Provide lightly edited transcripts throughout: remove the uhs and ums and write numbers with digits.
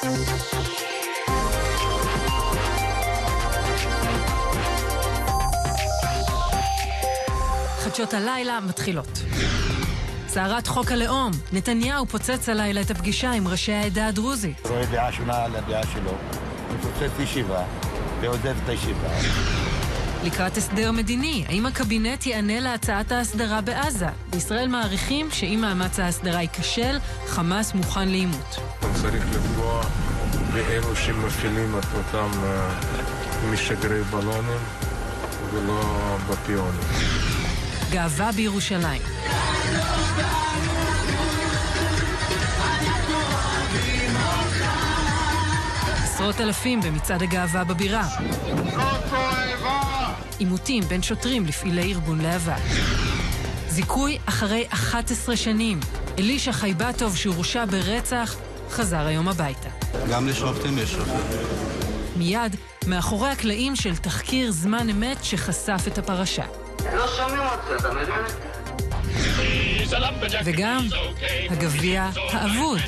חדשות הלילה מתחילות. סערת חוק הלאום, נתניהו פוצץ הלילה את הפגישה עם ראשי העדה הדרוזית. רואה דעה שונה על הדעה שלו, מפוצץ ישיבה ועוזב את הישיבה. לקראת הסדר מדיני, האם הקבינט יענה להצעת ההסדרה בעזה? בישראל מעריכים שאם מאמץ ההסדרה ייכשל, חמאס מוכן לעימות. צריך לפגוע באלו שמפעילים את אותם משגרי בלונים ולא בפיונים. גאווה בירושלים. עשרות אלפים במצעד הגאווה בבירה. עימותים בין שוטרים לפעילי ארגון להבה. זיכוי אחרי 11 שנים. אלישע חייבטוב שהורשע ברצח חזר היום הביתה. גם לשופטים יש שופטים. מיד מאחורי הקלעים של תחקיר זמן אמת שחשף את הפרשה. לא שומעים אותך, אתה מבין? וגם הגביע האבוד.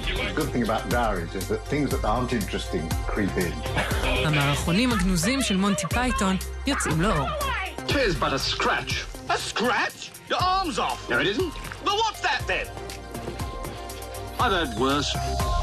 המערכונים הגנוזים של מונטי פייתון יוצאים לאור. Tis but a scratch. A scratch? Your arm's off. No, it isn't. Well, what's that then? I've heard worse.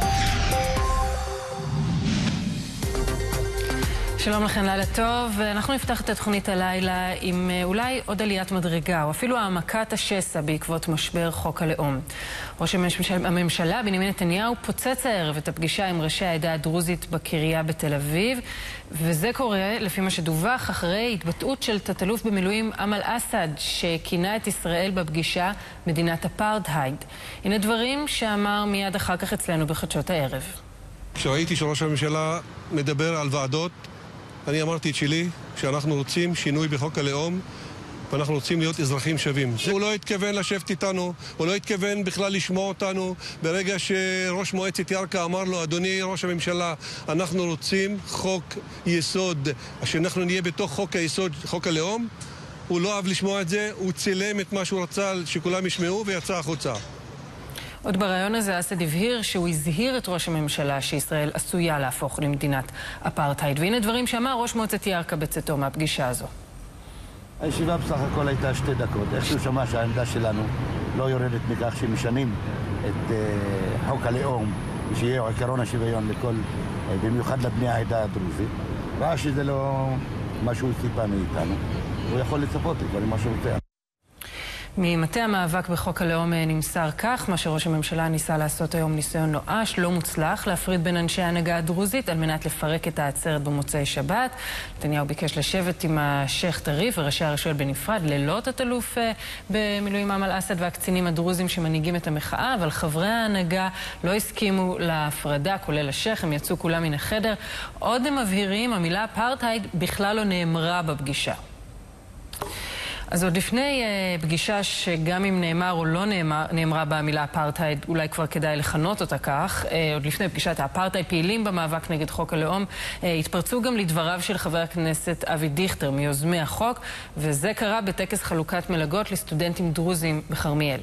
שלום לכם, לילה טוב. אנחנו נפתח את התוכנית הלילה עם אולי עוד עליית מדרגה, או אפילו העמקת השסע בעקבות משבר חוק הלאום. ראש הממשלה בנימין נתניהו פוצץ הערב את הפגישה עם ראשי העדה הדרוזית בקריה בתל אביב, וזה קורה לפי מה שדווח אחרי התבטאות של תת-אלוף במילואים אמל אסד, שכינה את ישראל בפגישה מדינת אפרטהייד. הנה דברים שאמר מיד אחר כך אצלנו בחדשות הערב. כשראיתי שראש הממשלה מדבר על ועדות, אני אמרתי את שלי, שאנחנו רוצים שינוי בחוק הלאום, ואנחנו רוצים להיות אזרחים שווים. הוא לא התכוון לשבת איתנו, הוא לא התכוון בכלל לשמוע אותנו. ברגע שראש מועצת ירכא אמר לו, אדוני ראש הממשלה, אנחנו רוצים חוק יסוד, שאנחנו נהיה בתוך חוק היסוד, חוק הלאום, הוא לא אהב לשמוע את זה, הוא צילם את מה שהוא רצה שכולם ישמעו ויצא החוצה. עוד ברעיון הזה אסד הבהיר שהוא הזהיר את ראש הממשלה שישראל עשויה להפוך למדינת אפרטהייד. והנה דברים שאמר ראש מועצת ירכא בצאתו מהפגישה הזו. הישיבה בסך הכל הייתה 2 דקות. איכשהו שמע שהעמדה שלנו לא יורדת מכך שמשנים את חוק הלאום ושיהיה עקרון השוויון לכל, במיוחד לבני העדה הדרוזית. ראה שזה לא משהו ציפה מאיתנו. הוא יכול לצפות לדברים מה שהוא רוצה. ממטה המאבק בחוק הלאום נמסר כך, מה שראש הממשלה ניסה לעשות היום ניסיון נואש, לא מוצלח, להפריד בין אנשי ההנהגה הדרוזית על מנת לפרק את העצרת במוצאי שבת. נתניהו ביקש לשבת עם השייח טריף וראשי הרשויות בנפרד, ללא תת-אלוף במילואים אמל אסד והקצינים הדרוזים שמנהיגים את המחאה, אבל חברי ההנהגה לא הסכימו להפרדה, כולל השייח, הם יצאו כולם מן החדר. עוד הם מבהירים, המילה אפרטהייד בכלל לא נאמרה בפגישה. אז עוד לפני פגישה שגם אם נאמר או לא נאמרה במילה אפרטהייד, אולי כבר כדאי לכנות אותה כך, עוד לפני פגישת האפרטהייד, פעילים במאבק נגד חוק הלאום, התפרצו גם לדבריו של חבר הכנסת אבי דיכטר מיוזמי החוק, וזה קרה בטקס חלוקת מלגות לסטודנטים דרוזים בכרמיאל.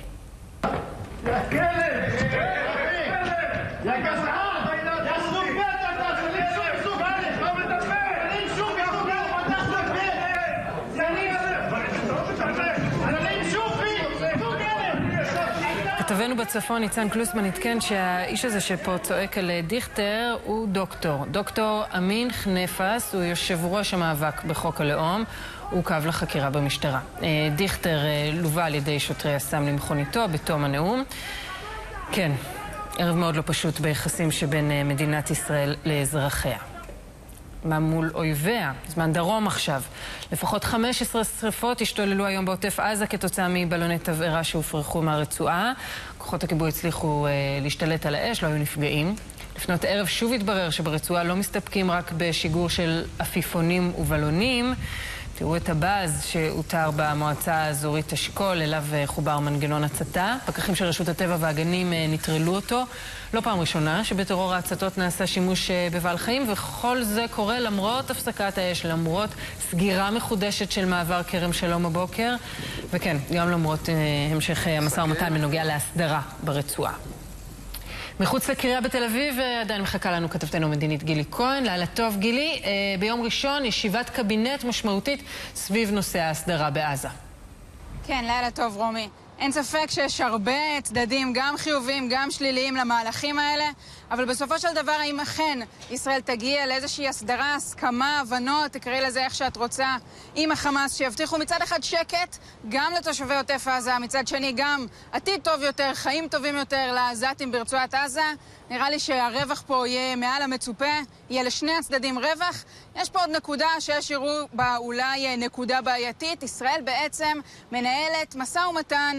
כתבנו בצפון ניצן קלוסמן התקן שהאיש הזה שפה צועק על דיכטר הוא דוקטור אמין חנפס, הוא יושב ראש המאבק בחוק הלאום, הוא קו לחקירה במשטרה. דיכטר לובה על ידי שוטרי הסם למכוניתו בתום הנאום. כן, ערב מאוד לא פשוט ביחסים שבין מדינת ישראל לאזרחיה. מה מול אויביה? זמן דרום עכשיו. לפחות 15 שריפות השתוללו היום בעוטף עזה כתוצאה מבלוני תבערה שהופרחו מהרצועה. כוחות הכיבוי הצליחו להשתלט על האש, לא היו נפגעים. לפנות ערב שוב התברר שברצועה לא מסתפקים רק בשיגור של עפיפונים ובלונים. תראו את הבאז שהותר במועצה האזורית אשכול, אליו חובר מנגנון הצתה. פקחים של רשות הטבע והגנים נטרלו אותו. לא פעם ראשונה שבטרור ההצתות נעשה שימוש בבעל חיים, וכל זה קורה למרות הפסקת האש, למרות סגירה מחודשת של מעבר כרם שלום הבוקר, וכן, גם למרות המשך המשא ומתן בנוגע להסדרה ברצועה. מחוץ לקריה בתל אביב עדיין מחכה לנו כתבתנו המדינית גילי כהן. לילה טוב גילי, ביום ראשון ישיבת קבינט משמעותית סביב נושא ההסדרה בעזה. כן, לילה טוב רומי. אין ספק שיש הרבה צדדים, גם חיוביים, גם שליליים למהלכים האלה, אבל בסופו של דבר, האם אכן ישראל תגיע לאיזושהי הסדרה, הסכמה, הבנות, תקראי לזה איך שאת רוצה, עם החמאס, שיבטיחו מצד אחד שקט, גם לתושבי עוטף עזה, מצד שני גם עתיד טוב יותר, חיים טובים יותר לעזתים ברצועת עזה. נראה לי שהרווח פה יהיה מעל המצופה, יהיה לשני הצדדים רווח. יש פה עוד נקודה שיש יראו בה אולי נקודה בעייתית. ישראל בעצם מנהלת משא ומתן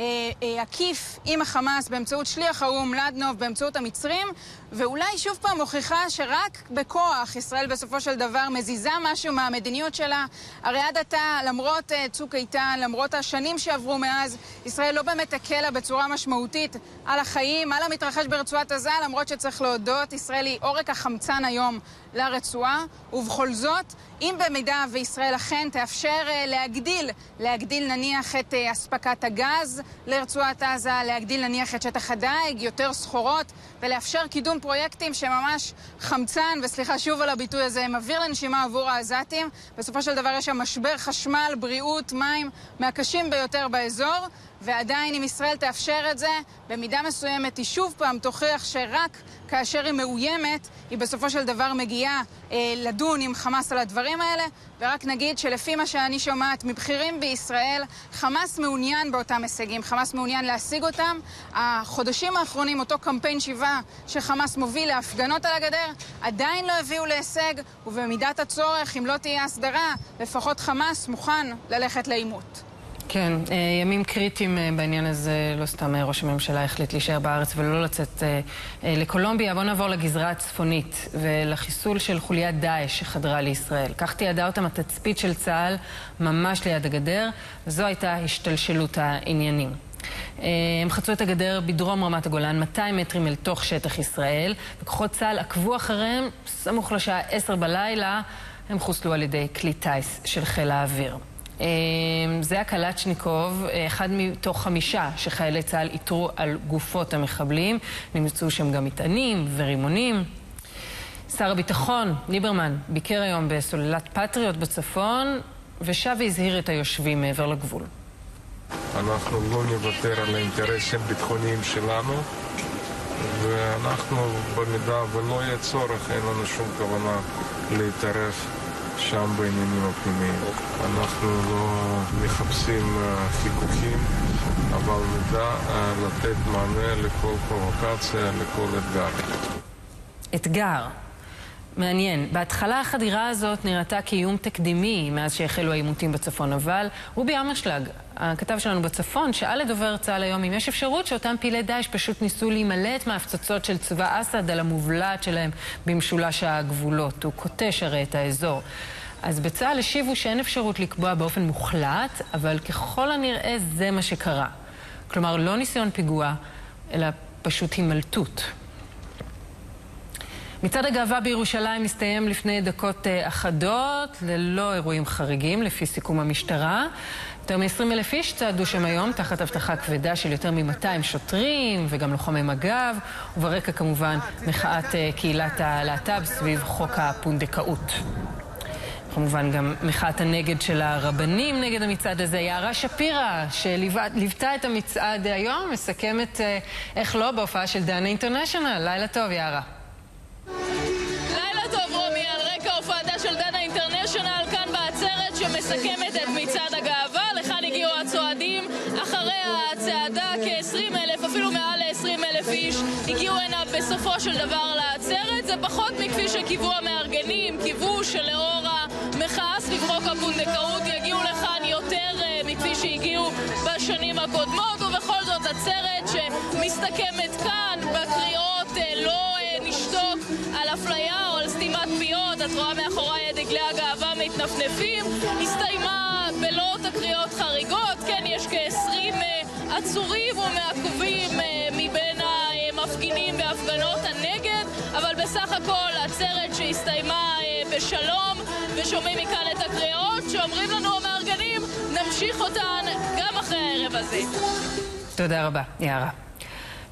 עקיף עם החמאס באמצעות שליח האו"ם לדנוב, באמצעות המצרים, ואולי שוב פעם מוכיחה שרק בכוח ישראל בסופו של דבר מזיזה משהו מהמדיניות שלה. הרי עד עתה, למרות צוק איתן, למרות השנים שעברו מאז, ישראל לא באמת הקלה בצורה משמעותית על החיים, על המתרחש ברצועת עזה, למרות שצריך להודות, ישראל היא עורק החמצן היום לרצועה, ובכל זאת, אם במידה וישראל אכן תאפשר להגדיל נניח את אספקת הגז לרצועת עזה, להגדיל נניח את שטח הדייג, יותר סחורות, ולאפשר קידום פרויקטים שממש חמצן, וסליחה שוב על הביטוי הזה, מביר לנשימה עבור העזתים. בסופו של דבר יש שם משבר חשמל, בריאות, מים, מהקשים ביותר באזור, ועדיין אם ישראל תאפשר את זה, במידה מסוימת היא שוב פעם תוכיח שרק כאשר היא מאוימת, היא בסופו של דבר מגיעה לדון עם חמאס על הדברים האלה, ורק נגיד שלפי מה שאני שומעת מבחירים בישראל, חמאס מעוניין באותם הישגים, חמאס מעוניין להשיג אותם. החודשים האחרונים, אותו קמפיין שיבה שחמאס מוביל להפגנות על הגדר, עדיין לא הביאו להישג, ובמידת הצורך, אם לא תהיה הסדרה, לפחות חמאס מוכן ללכת לעימות. כן, ימים קריטיים בעניין הזה, לא סתם ראש הממשלה החליט להישאר בארץ ולא לצאת לקולומביה. בואו נעבור לגזרה הצפונית ולחיסול של חוליית דאעש שחדרה לישראל. כך תיעדה אותם התצפית של צה"ל ממש ליד הגדר, וזו הייתה השתלשלות העניינים. הם חצו את הגדר בדרום רמת הגולן, 200 מטרים אל תוך שטח ישראל, וכוחות צה"ל עקבו אחריהם סמוך לשעה 10 בלילה, הם חוסלו על ידי כלי טייס של חיל האוויר. זה היה קלצ'ניקוב, אחד מתוך 5 שחיילי צה"ל איתרו על גופות המחבלים. נמצאו שם גם מטענים ורימונים. שר הביטחון ליברמן ביקר היום בסוללת פטריוט בצפון ושב והזהיר את היושבים מעבר לגבול. אנחנו לא נוותר על האינטרסים ביטחוניים שלנו, ואנחנו במידה ולא יהיה צורך, אין לנו שום כוונה להתערב שם בעניינים הפנימיים. אנחנו לא מחפשים חיכוכים, אבל נדע לתת מענה לכל פרובוקציה, לכל אתגר. אתגר. מעניין. בהתחלה החדירה הזאת נראתה כאיום תקדימי מאז שהחלו העימותים בצפון, אבל רובי אמרשלג, הכתב שלנו בצפון, שאל לדובר צה"ל היום אם יש אפשרות שאותם פעילי דאעש פשוט ניסו להימלט מההפצצות של צבא אסד על המובלעת שלהם במשולש הגבולות. הוא קוטש הרי את האזור. אז בצה"ל השיבו שאין אפשרות לקבוע באופן מוחלט, אבל ככל הנראה זה מה שקרה. כלומר, לא ניסיון פיגוע, אלא פשוט הימלטות. מצעד הגאווה בירושלים מסתיים לפני דקות אחדות, ללא אירועים חריגים, לפי סיכום המשטרה. יותר מ-20,000 איש צעדו שם היום, תחת הבטחה כבדה של יותר מ-200 שוטרים וגם לוחמי מג"ב, וברקע כמובן מחאת קהילת הלהט"ב סביב חוק הפונדקאות. כמובן גם מחאת הנגד של הרבנים נגד המצעד הזה. יערה שפירא, שליוותה את המצעד היום, מסכמת איך לא בהופעה של דנה אינטרנשיונל. לילה טוב, יערה. לילה טוב, רומי. על רקע הופעתה של דנה אינטרנשיונל כאן בעצרת שמסכמת את מצעד הגאווה. לכאן הגיעו הצועדים. אחרי הצעדה כ-20,000, אפילו מעל ל-20,000 איש הגיעו הנה בסופו של דבר לעצרת. זה פחות מכפי שקיוו המארגנים, קיוו שלאור המחאה סביב חוק הפונדקאות יגיעו לכאן יותר מכפי שהגיעו בשנים הקודמות, ובכל זאת עצרת שמסתכמת כאן בקריאות לא נשתוק על אפליה או על סתימת פיות. את רואה מאחורי דגלי הגאווה מתנפנפים, הסתיימה בלא תקריות חריגות. כן, יש כ-20 עצורים ומעכבים מבין המפגינים בהפגנות הנגד, אבל בסך הכל עצרת שהסתיימה בשלום, ושומעים מכאן את הקריאות שאומרים לנו המארגנים, נמשיך אותן גם אחרי הערב הזה. תודה רבה, יערה.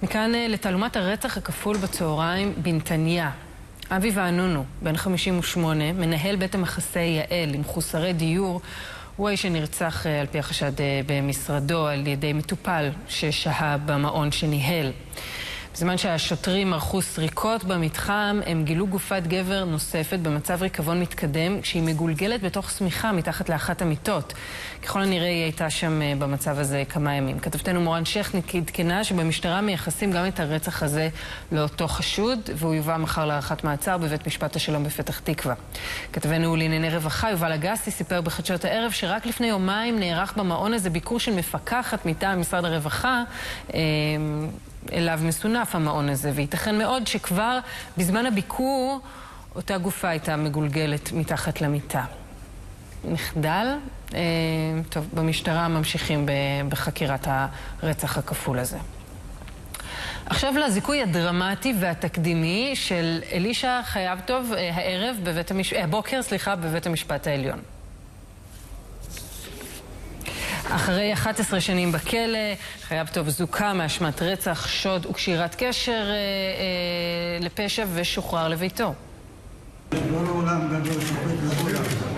מכאן לתעלומת הרצח הכפול בצהריים בנתניה. אבי וענונו, בן 58, מנהל בית המחסה יעל עם חוסרי דיור, הוא האיש שנרצח על פי החשד במשרדו על ידי מטופל ששהה במעון שניהל. בזמן שהשוטרים ערכו סריקות במתחם, הם גילו גופת גבר נוספת במצב ריקבון מתקדם, כשהיא מגולגלת בתוך סמיכה מתחת לאחת המיטות. ככל הנראה היא הייתה שם במצב הזה כמה ימים. כתבתנו מורן שכניק עדכנה שבמשטרה מייחסים גם את הרצח הזה לאותו חשוד, והוא יובא מחר להארכת מעצר בבית משפט השלום בפתח תקווה. כתבנו לענייני רווחה יובל אגסי סיפר בחדשות הערב שרק לפני יומיים נערך במעון הזה ביקור של מפקחת מטעם משרד הרווחה, אליו מסונף המעון הזה, וייתכן מאוד שכבר בזמן הביקור אותה גופה הייתה מגולגלת מתחת למיטה. מחדל, טוב, במשטרה ממשיכים בחקירת הרצח הכפול הזה. עכשיו לזיכוי הדרמטי והתקדימי של אלישע חייבטוב הבוקר בבית המשפט העליון. אחרי 11 שנים בכלא, חייבטוב זוכה מאשמת רצח, שוד וקשירת קשר לפשע ושוחרר לביתו. כל העולם גדול שופט לגויה.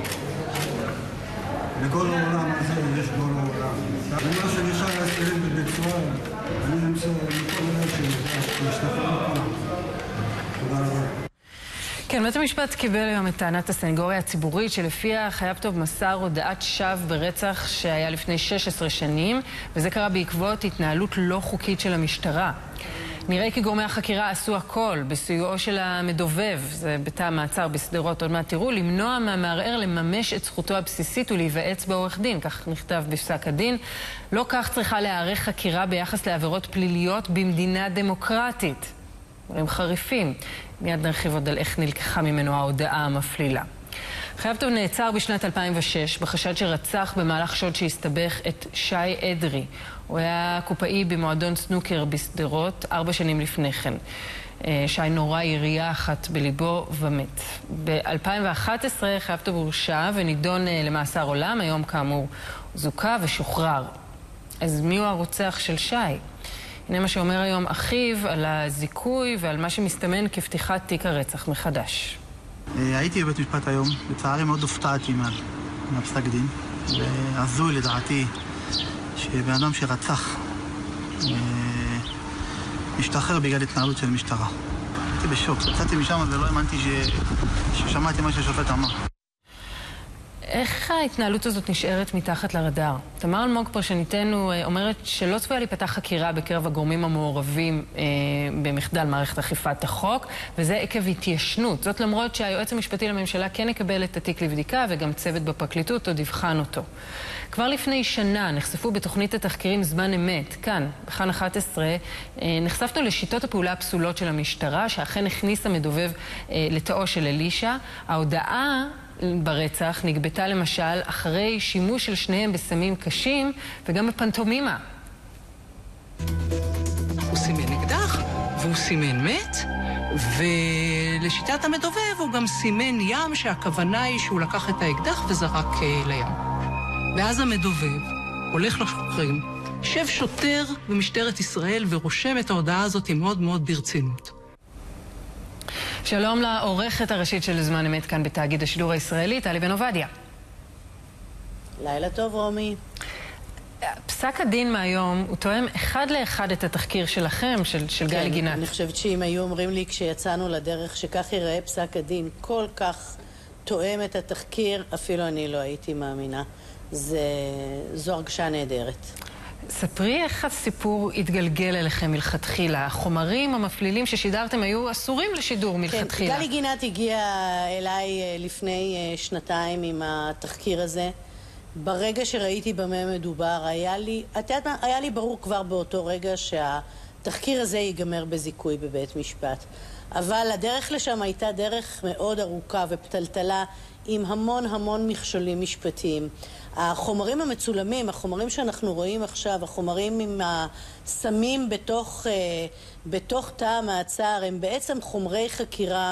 בכל העולם הזה יש כל העולם. ומה שנשאר האסירים בבית סוהר, אני אמצא מכל מיני שמשתחרר לכולם. תודה רבה. כן, בית המשפט קיבל היום את טענת הסנגוריה הציבורית שלפיה חייבטוב מסר הודעת שווא ברצח שהיה לפני 16 שנים, וזה קרה בעקבות התנהלות לא חוקית של המשטרה. נראה כי גורמי החקירה עשו הכל בסיועו של המדובב, זה בתא המעצר בסדרות, עוד מעט תראו, למנוע מהמערער לממש את זכותו הבסיסית ולהיוועץ בעורך דין, כך נכתב בפסק הדין. לא כך צריכה להיערך חקירה ביחס לעבירות פליליות במדינה דמוקרטית. דברים חריפים. מיד נרחיב עוד על איך נלקחה ממנו ההודעה המפלילה. חייבטוב נעצר בשנת 2006 בחשד שרצח במהלך שוד שהסתבך את שי אדרי. הוא היה קופאי במועדון סנוקר בסדרות 4 שנים לפני כן. שי נורה ירייה אחת בליבו ומת. ב-2011 חייבטוב הורשע ונידון למאסר עולם. היום כאמור זוכה ושוחרר. אז מי הוא הרוצח של שי? הנה מה שאומר היום אחיו על הזיכוי ועל מה שמסתמן כפתיחת תיק הרצח מחדש. הייתי בבית משפט היום, בצערי מאוד הופתעתי מהפסק דין. ועזוי לדעתי שבן אדם שרצח משתחרר בגלל התנהלות של משטרה. הייתי בשוק, יצאתי משם ולא האמנתי ששמעתי מה שהשופט אמר. איך ההתנהלות הזאת נשארת מתחת לרדאר? תמר אלמוג פרשניתנו אומרת שלא צפויה להיפתח חקירה בקרב הגורמים המעורבים במחדל מערכת אכיפת החוק, וזה עקב התיישנות. זאת למרות שהיועץ המשפטי לממשלה כן יקבל את התיק לבדיקה, וגם צוות בפרקליטות עוד יבחן אותו. כבר לפני שנה נחשפו בתוכנית התחקירים זמן אמת, כאן, בכאן 11, נחשפנו לשיטות הפעולה הפסולות של המשטרה, שאכן הכניסה מדובב לתאו של אלישע. ההודעה ברצח נגבתה למשל אחרי שימוש של שניהם בסמים קשים וגם בפנטומימה. הוא סימן אקדח והוא סימן מת, ולשיטת המדובב הוא גם סימן ים שהכוונה היא שהוא לקח את האקדח וזרק לים. ואז המדובב הולך לחוקרים, יושב שוטר במשטרת ישראל ורושם את ההודעה הזאת מאוד מאוד ברצינות. שלום לעורכת הראשית של זמן אמת כאן בתאגיד השידור הישראלי, טלי בן עובדיה. לילה טוב, רומי. פסק הדין מהיום הוא תואם אחד לאחד את התחקיר שלכם, של גלי גינת. אני חושבת שאם היו אומרים לי כשיצאנו לדרך שכך ייראה פסק הדין, כל כך תואם את התחקיר, אפילו אני לא הייתי מאמינה. זו הרגשה נהדרת. ספרי איך הסיפור התגלגל אליכם מלכתחילה. החומרים המפלילים ששידרתם היו אסורים לשידור מלכתחילה. כן, גלי גינת הגיעה אליי לפני 2 עם התחקיר הזה. ברגע שראיתי במה מדובר, היה לי ברור כבר באותו רגע שהתחקיר הזה ייגמר בזיכוי בבית משפט. אבל הדרך לשם הייתה דרך מאוד ארוכה ופתלתלה עם המון מכשולים משפטיים. החומרים המצולמים, החומרים שאנחנו רואים עכשיו, החומרים עם הסמים בתוך תא המעצר, הם בעצם חומרי חקירה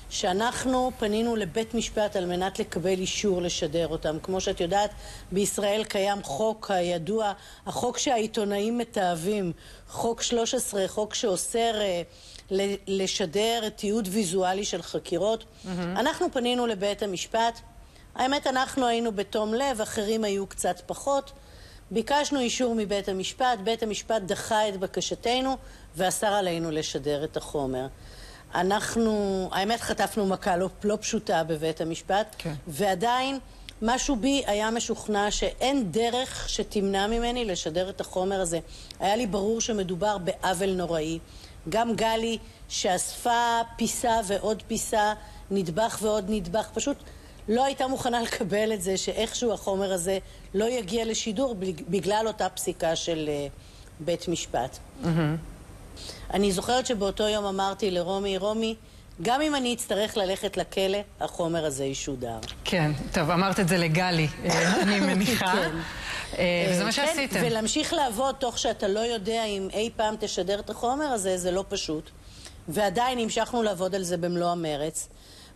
שאנחנו פנינו לבית משפט על מנת לקבל אישור לשדר אותם. כמו שאת יודעת, בישראל קיים חוק הידוע, החוק שהעיתונאים מתאהבים, חוק 13, חוק שאוסר לשדר תיעוד ויזואלי של חקירות. אנחנו פנינו לבית המשפט. האמת, אנחנו היינו בתום לב, אחרים היו קצת פחות. ביקשנו אישור מבית המשפט, בית המשפט דחה את בקשתנו ואסר עלינו לשדר את החומר. אנחנו, האמת, חטפנו מכה לא פשוטה בבית המשפט, ועדיין משהו בי היה משוכנע שאין דרך שתמנע ממני לשדר את החומר הזה. היה לי ברור שמדובר בעוול נוראי. גם גלי שאספה פיסה ועוד פיסה, נדבך ועוד נדבך, פשוט לא הייתה מוכנה לקבל את זה שאיכשהו החומר הזה לא יגיע לשידור בגלל אותה פסיקה של בית משפט. אני זוכרת שבאותו יום אמרתי לרומי, רומי, גם אם אני אצטרך ללכת לכלא, החומר הזה ישודר. כן, טוב, אמרת את זה לגלי, אני מניחה. וזה מה שעשיתם. ולהמשיך לעבוד תוך שאתה לא יודע אם אי פעם תשדר את החומר הזה, זה לא פשוט. ועדיין המשכנו לעבוד על זה במלוא המרץ.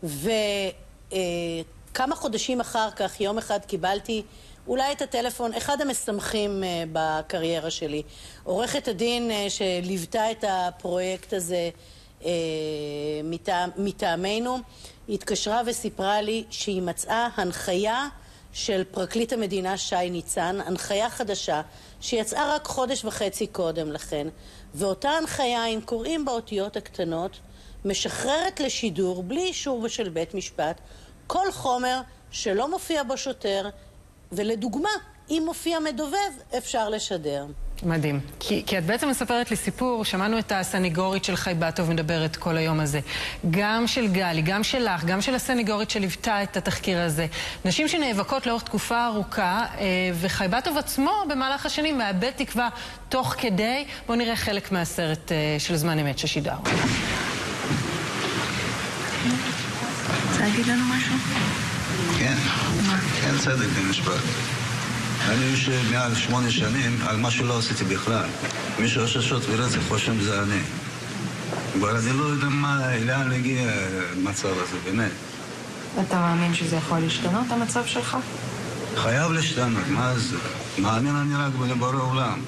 וכמה חודשים אחר כך, יום אחד קיבלתי אולי את הטלפון, אחד המשמחים בקריירה שלי. עורכת הדין שליוותה את הפרויקט הזה מטעמנו, התקשרה וסיפרה לי שהיא מצאה הנחיה של פרקליט המדינה שי ניצן, הנחיה חדשה שיצאה רק חודש וחצי קודם לכן, ואותה הנחיה, אם קוראים באותיות הקטנות, משחררת לשידור בלי אישור של בית משפט כל חומר שלא מופיע בו שוטר, ולדוגמה, אם מופיע מדובב, אפשר לשדר. מדהים. כי את בעצם מספרת לי סיפור, שמענו את הסניגורית של חייבטוב מדברת כל היום הזה. גם של גלי, גם שלך, גם של הסניגורית שליוותה את התחקיר הזה. נשים שנאבקות לאורך תקופה ארוכה, וחייבטוב עצמו במהלך השנים מאבד תקווה תוך כדי. בואו נראה חלק מהסרט של זמן אמת ששידר. רוצה להגיד לנו משהו? כן. אין צדק במשפט. אני יושב מעל 8 שנים על מה שלא עשיתי בכלל. מי שעושה שוד ורצח חושב זה אני. אבל אני לא יודע לאן להגיע המצב הזה, באמת. אתה מאמין שזה יכול להשתנות, המצב שלך? חייב להשתנות, מה זה? מאמין אני רק בבורא עולם.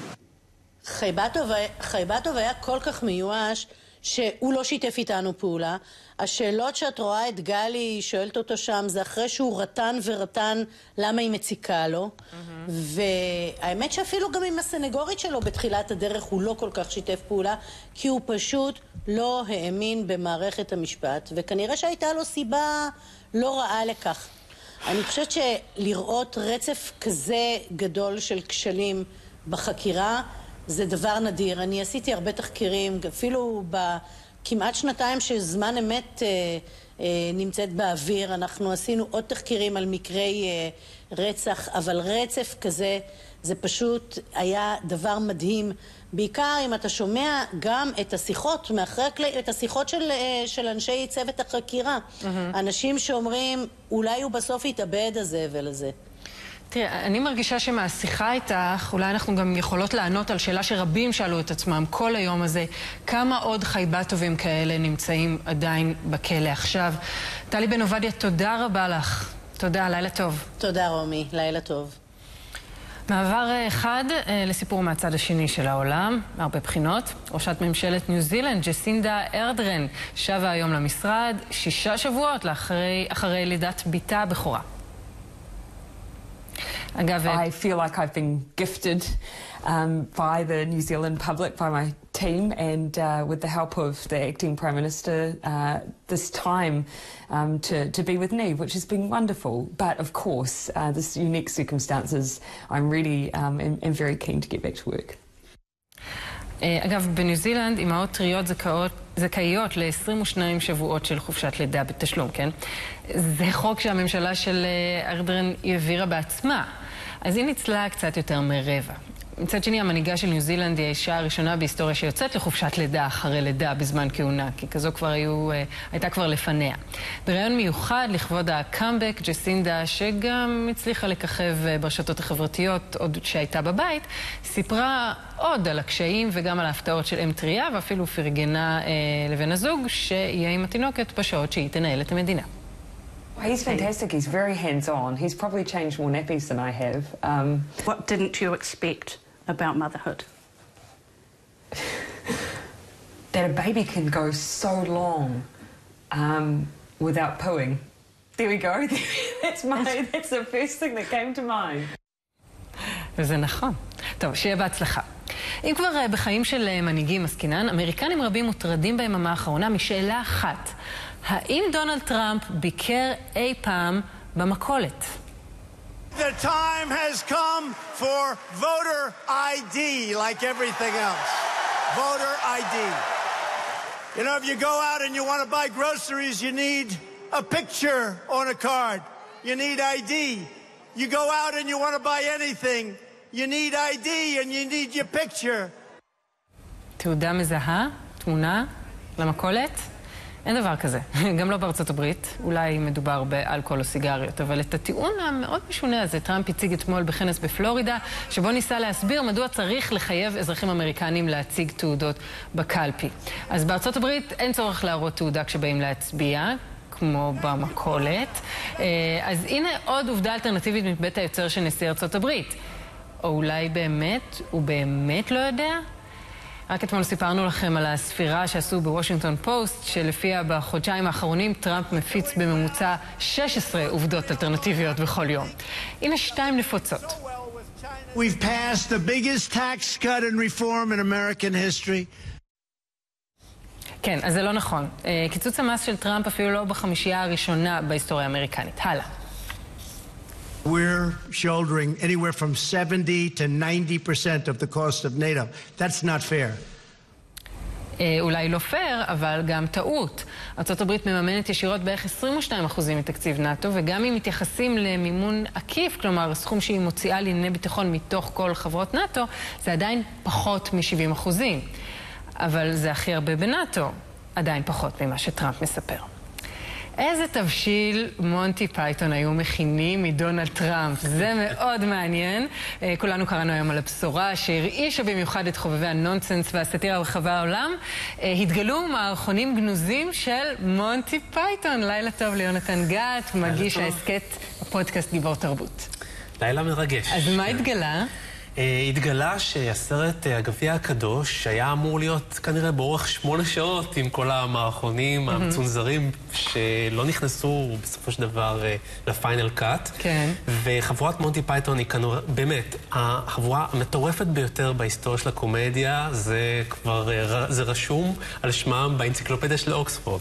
חייבטוב היה כל כך מיואש שהוא לא שיתף איתנו פעולה. השאלות שאת רואה את גלי שואלת אותו שם זה אחרי שהוא רטן ורטן למה היא מציקה לו. והאמת שאפילו גם עם הסנגורית שלו בתחילת הדרך הוא לא כל כך שיתף פעולה, כי הוא פשוט לא האמין במערכת המשפט, וכנראה שהייתה לו סיבה לא רעה לכך. אני חושבת שלראות רצף כזה גדול של כשלים בחקירה זה דבר נדיר. אני עשיתי הרבה תחקירים, אפילו בכמעט שנתיים שזמן אמת נמצאת באוויר, אנחנו עשינו עוד תחקירים על מקרי רצח, אבל רצף כזה זה פשוט היה דבר מדהים. בעיקר אם אתה שומע גם את השיחות מאחרי את השיחות של אנשי צוות החקירה. אנשים שאומרים אולי הוא בסוף יתאבד הזבל הזה. תראה, אני מרגישה שמהשיחה איתך, אולי אנחנו גם יכולות לענות על שאלה שרבים שאלו את עצמם כל היום הזה, כמה עוד חייבטובים כאלה נמצאים עדיין בכלא עכשיו. טלי בן עובדיה, תודה רבה לך. תודה, לילה טוב. תודה רומי, לילה טוב. מעבר אחד לסיפור מהצד השני של העולם, מהרבה בחינות. ראשת ממשלת ניו זילנד, ג'סינדה ארדרן, שבה היום למשרד 6 שבועות אחרי לידת ביתה הבכורה. I feel like I've been gifted by the New Zealand public, by my team, and with the help of the acting Prime Minister, this time to be with Niamh, which has been wonderful. But of course, this unique circumstances, I'm really am very keen to get back to work. אגב, בניו זילנד, אימהות טריות זכאיות ל-22 שבועות של חופשת לידה בתשלום, כן? זה חוק שהממשלה של ארדרן העבירה בעצמה. אז היא ניצלה קצת יותר מרבע. מצד שני, המנהיגה של ניו זילנד היא האישה הראשונה בהיסטוריה שיוצאת לחופשת לידה אחרי לידה בזמן כהונה, כי כזו כבר הייתה כבר לפניה. בראיון מיוחד לכבוד הקאמבק, ג'סינדה, שגם הצליחה לככב ברשתות החברתיות עוד שהייתה בבית, סיפרה עוד על הקשיים וגם על ההפתעות של אם טריה, ואפילו פרגנה לבן הזוג שיהיה עם התינוקת בשעות שהיא תנהל את המדינה. He's fantastic. He's very hands-on. He's probably changed more nappies than I have. What didn't you expect about motherhood? That a baby can go so long without pooing. There we go. That's the first thing that came to mind. וזה נכון. טוב, שיהיה בהצלחה. אם כבר בחיים של מנהיגים עסקינן, אמריקנים רבים מוטרדים ביממה האחרונה משאלה אחת. האם דונלד טראמפ ביקר אי פעם במכולת? The time has come for voter ID like everything else. Voter ID. You know, if you go out and you want to buy groceries, you need a picture on a card. You need ID. You go out and you want to buy anything, you need ID and you need your picture. תעודה מזהה, תמונה, למכולת? אין דבר כזה. גם לא בארצות הברית. אולי מדובר באלכוהול או סיגריות. אבל את הטיעון המאוד משונה הזה, טראמפ הציג אתמול בכנס בפלורידה, שבו ניסה להסביר מדוע צריך לחייב אזרחים אמריקנים להציג תעודות בקלפי. אז בארצות הברית אין צורך להראות תעודה כשבאים להצביע, כמו במכולת. אז הנה עוד עובדה אלטרנטיבית מבית היוצר של נשיא ארצות הברית. או אולי באמת, הוא באמת לא יודע? רק אתמול סיפרנו לכם על הספירה שעשו בוושינגטון פוסט, שלפיה בחודשיים האחרונים טראמפ מפיץ בממוצע 16 עובדות אלטרנטיביות בכל יום. הנה 2 נפוצות. We've passed the biggest tax cut and reform in American history. כן, אז זה לא נכון. קיצוץ המס של טראמפ אפילו לא בחמישייה הראשונה בהיסטוריה האמריקנית. הלאה. We're shouldering anywhere from 70 to 90% of the cost of NATO. That's not fair. אולי לא פייר, אבל גם טעות. ארצות הברית מממנת ישירות בערך 22% מתקציב נאטו, וגם אם מתייחסים למימון עקיף, כלומר, סכום שהיא מוציאה לענייני ביטחון מתוך כל חברות נאטו, זה עדיין פחות מ-70%. אבל זה הכי הרבה בנאטו, עדיין פחות ממה שטראמפ מספר. איזה תבשיל מונטי פייתון היו מכינים מדונלד טראמפ? זה מאוד מעניין. כולנו קראנו היום על הבשורה שהרעישה במיוחד את חובבי הנונסנס והסאטירה ברחבי העולם. התגלו מערכונים גנוזים של מונטי פייתון. לילה טוב ליונתן גת, מגיש ההסכת הפודקאסט גיבור תרבות. לילה מרגש. אז מה התגלה? התגלה שהסרט הגביע הקדוש היה אמור להיות כנראה באורך 8 שעות עם כל המערכונים המצונזרים שלא נכנסו בסופו של דבר לפיינל קאט. כן. וחבורת מונטי פייתון היא כנראה, באמת, החבורה המטורפת ביותר בהיסטוריה של הקומדיה, זה כבר, זה רשום על שמם באנציקלופדיה של אוקספורד.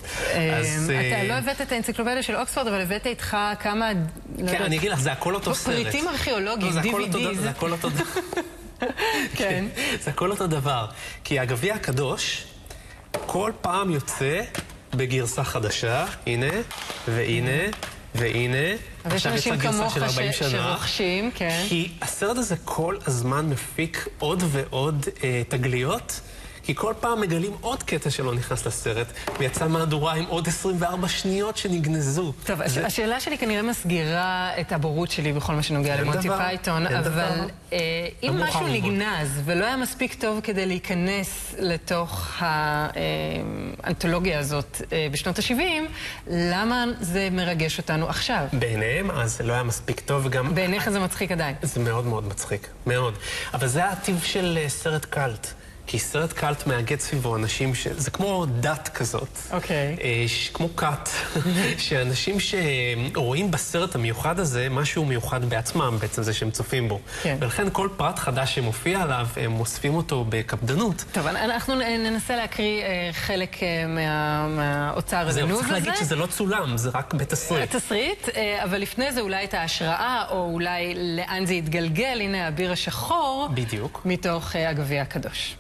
אתה לא הבאת את האנציקלופדיה של אוקספורד, אבל הבאת איתך כמה... כן, אני אגיד לך, זה הכל אותו סרט. פריטים ארכיאולוגיים, DVDs. זה הכל אותו דבר. כן. זה הכל אותו דבר. כי הגביע הקדוש כל פעם יוצא בגרסה חדשה, הנה, והנה, והנה. אז יש אנשים כמוך שרוכשים, כן. כי הסרט הזה כל הזמן מפיק עוד ועוד תגליות, כי כל פעם מגלים עוד קטע שלא נכנס לסרט, ויצא מהדורה עם עוד 24 שניות שנגנזו. טוב, השאלה שלי כנראה מסגירה את הבורות שלי בכל מה שנוגע למונטי פייתון, אבל אם משהו נגנז ולא היה מספיק טוב כדי להיכנס לתוך האנתולוגיה הזאת בשנות ה-70, למה זה מרגש אותנו עכשיו? בעיניהם, אז זה לא היה מספיק טוב, וגם... בעיניך זה מצחיק עדיין. זה מאוד מאוד מצחיק, מאוד. אבל זה הטיב של סרט קלט. כי סרט קלט מאגד סביבו אנשים זה כמו דת כזאת. אוקיי. כמו קאט. שאנשים שרואים בסרט המיוחד הזה משהו מיוחד בעצמם, בעצם זה שהם צופים בו. כן. ולכן כל פרט חדש שמופיע עליו, הם מוספים אותו בקפדנות. טוב, אנחנו ננסה להקריא חלק מהאוצר הגנוז הזה. צריך להגיד שזה לא צולם, זה רק בתסריט. תסריט, אבל לפני זה אולי את ההשראה, או אולי לאן זה יתגלגל. הנה האביר השחור. בדיוק. מתוך הגביע הקדוש.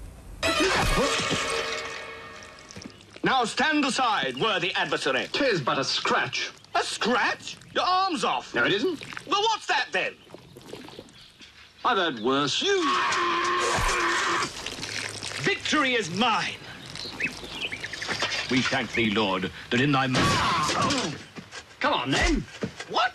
Now stand aside, worthy adversary. 'Tis but a scratch. A scratch? Your arm's off. No, it isn't. Well, what's that then? I've had worse. You! Victory is mine! We thank thee, Lord, that in thy... Come on, then. What?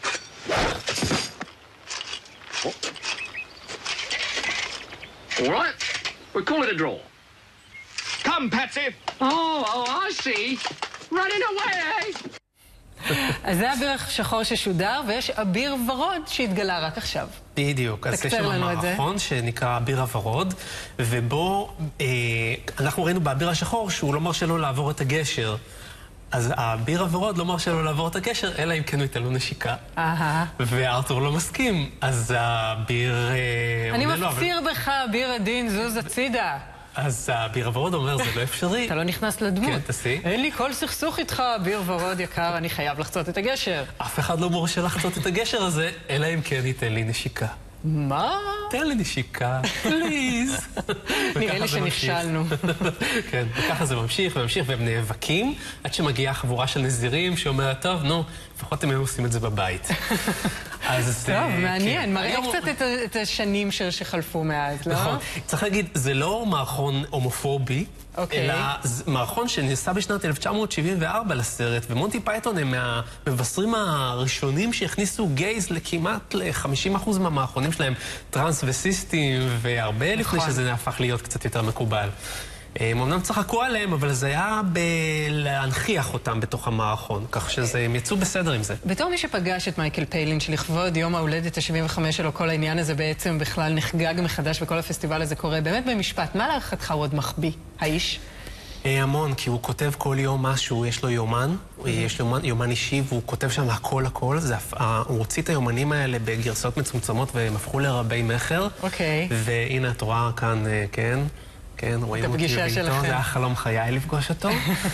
All right. We'll call it a draw. Come, Patsy. Oh, I see. Running away, eh? אז זה אביר שחור ששודר, ויש אביר ורוד שהתגלה רק עכשיו. בדיוק, אז יש שם מערכון שנקרא אביר הוורוד, ובו אנחנו ראינו באביר השחור שהוא לא מרשה לו לעבור את הגשר. אז האביר הוורוד לא מרשה לו לעבור את הגשר, אלא אם כן הוא ייתן לו נשיקה. וארתור לא מסכים, אז האביר... אני מפציר בך, אביר הדין, זוז הצידה. אז האביר הוורוד אומר, זה לא אפשרי. אתה לא נכנס לדמות. כן, תעשי. אין לי כל סכסוך איתך, אביר ורוד יקר, אני חייב לחצות את הגשר. אף אחד לא מורשה לחצות את הגשר הזה, אלא אם כן ייתן לי נשיקה. מה? תן לי נשיקה, פליז. נראה לי שנכשלנו. כן, וככה זה ממשיך וממשיך, והם נאבקים, עד שמגיעה חבורה של נזירים שאומרת, טוב, נו, לפחות הם היו עושים את זה בבית. טוב, מעניין, מראה קצת את השנים שחלפו מאז, לא? נכון. צריך להגיד, זה לא מערכון הומופובי, אלא מערכון שנעשה בשנת 1974 לסרט, ומונטי פייתון הם מהמבשרים הראשונים שהכניסו גייז לכמעט ל-50% מהמערכונים שלהם, טרנס וסיסטים, והרבה לפני שזה נהפך להיות קצת יותר מקובל. הם אמנם צחקו עליהם, אבל זה היה להנחיח אותם בתוך המערכון, כך שהם יצאו בסדר עם זה. בתור מי שפגש את מייקל פיילין, שלכבוד יום ההולדת ה-75 שלו, כל העניין הזה בעצם בכלל נחגג מחדש וכל הפסטיבל הזה קורה. באמת במשפט, מה להערכתך הוא עוד מחביא, האיש? המון, כי הוא כותב כל יום משהו, יש לו יומן, יש לו יומן אישי, והוא כותב שם הכל. הוא הוציא את היומנים האלה בגרסאות מצומצמות, והם הפכו לרבי מחר. והנה את רואה כאן, כן. כן, רואים אותי בביתו, זה היה חלום חיי לפגוש אותו.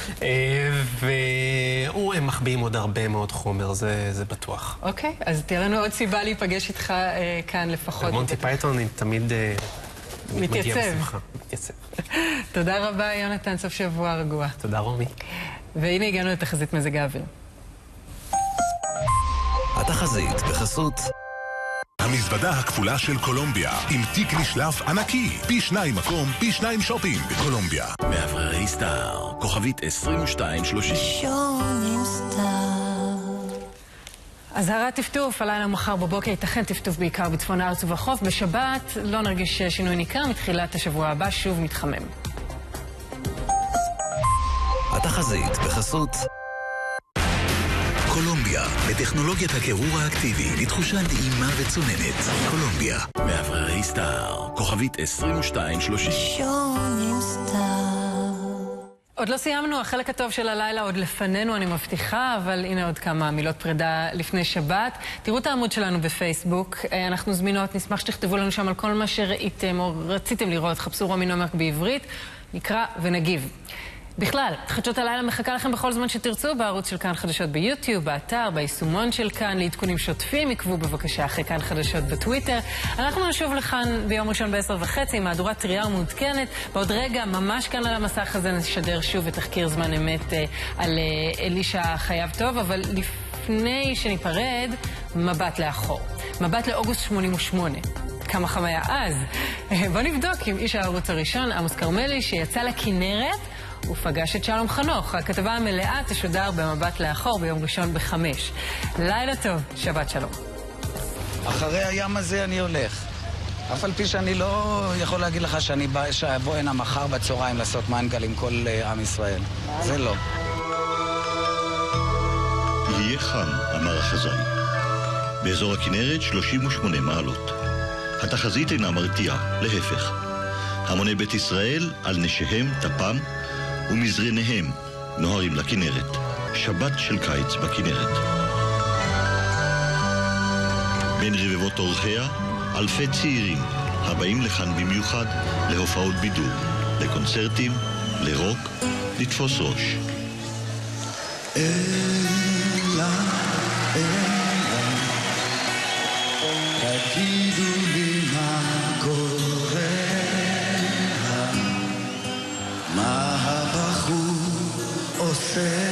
והם מחביאים עוד הרבה מאוד חומר, זה בטוח. אוקיי, אז תהיה לנו עוד סיבה להיפגש איתך כאן לפחות. מונטי פייתון תמיד מגיע בשמחה. מתייצב. תודה רבה, יונתן, סוף שבוע רגוע. תודה, רומי. והנה הגענו לתחזית מזג האוויר. התחזית בחסות המזוודה הכפולה של קולומביה, עם תיק נשלף ענקי, פי 2 מקום, פי 2 שופינג בקולומביה. מאווררי סטאר, כוכבית 2230. שונים סטאר. אזהרת טפטוף, הלילה מחר בבוקר ייתכן טפטוף בעיקר בצפון הארץ ובחוף. בשבת לא נרגיש שינוי ניכר, מתחילת השבוע הבא שוב מתחמם. התחזית בחסות קולומביה, בטכנולוגיית הקירור האקטיבי, לתחושה נעימה וצוננת. קולומביה, מאווררי סטאר, כוכבית 2230. שונים סטאר. עוד לא סיימנו, החלק הטוב של הלילה עוד לפנינו, אני מבטיחה, אבל הנה עוד כמה מילות פרידה לפני שבת. תראו את העמוד שלנו בפייסבוק, אנחנו זמינות, נשמח שתכתבו לנו שם על כל מה שראיתם או רציתם לראות, חפשו רומי נומק בעברית, נקרא ונגיב. בכלל, חדשות הלילה מחכה לכם בכל זמן שתרצו בערוץ של כאן חדשות ביוטיוב, באתר, ביישומון של כאן, לעדכונים שוטפים, עקבו בבקשה אחרי כאן חדשות בטוויטר. אנחנו נשוב לכאן ביום ראשון ב10:30, מהדורה טריה ומעודכנת. בעוד רגע, ממש כאן על המסך הזה נשדר שוב את תחקיר זמן אמת על אלישע חייב טוב, אבל לפני שניפרד, מבט לאחור. מבט לאוגוסט 88. כמה חם היה אז. בוא נבדוק עם איש הערוץ הראשון, עמוס כרמלי, שיצא לכנרת, הוא פגש את שלום חנוך. הכתבה המלאה תשודר במבט לאחור ביום ראשון ב-5. לילה טוב, שבת שלום. אחרי הים הזה אני הולך. אף על פי שאני לא יכול להגיד לך שאני אבוא הנה מחר בצהריים לעשות מנגל עם כל עם ישראל. זה לא. יהיה חם, אמר החזאי. באזור הכנרת 38 מעלות. התחזית אינה מרתיעה, להפך. המוני בית ישראל על נשיהם, טפם ומזרניהם נוהרים לכנרת. שבת של קיץ בכנרת. בין רבבות אורחיה, אלפי צעירים הבאים לכאן במיוחד להופעות בידור, לקונצרטים, לרוק, לתפוס ראש. אלה, תגידו לי מה קורה, מה הבחור עושה